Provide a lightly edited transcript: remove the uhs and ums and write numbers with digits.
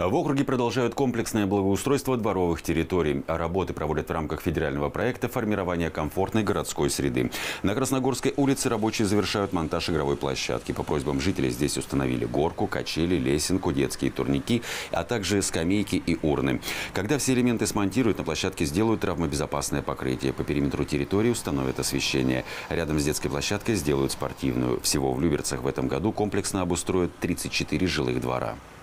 В округе продолжают комплексное благоустройство дворовых территорий. Работы проводят в рамках федерального проекта формирования комфортной городской среды. На Красногорской улице рабочие завершают монтаж игровой площадки. По просьбам жителей здесь установили горку, качели, лесенку, детские турники, а также скамейки и урны. Когда все элементы смонтируют, на площадке сделают травмобезопасное покрытие. По периметру территории установят освещение. Рядом с детской площадкой сделают спортивную. Всего в Люберцах в этом году комплексно обустроят 34 жилых двора.